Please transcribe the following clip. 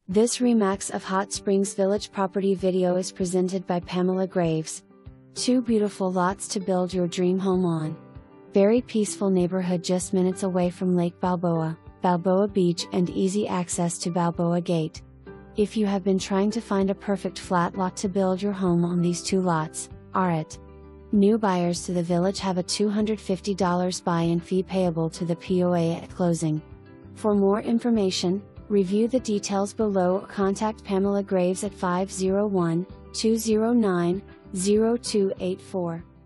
This Remax of Hot Springs Village property video is presented by Pamela Graves. 2 beautiful lots to build your dream home on. Very peaceful neighborhood just minutes away from Lake Balboa, Balboa Beach, and easy access to Balboa Gate. If you have been trying to find a perfect flat lot to build your home on, these 2 lots are it. New buyers to the village have a $250 buy-in fee payable to the POA at closing. For more information, review the details below or contact Pamela Graves at 501-209-0284.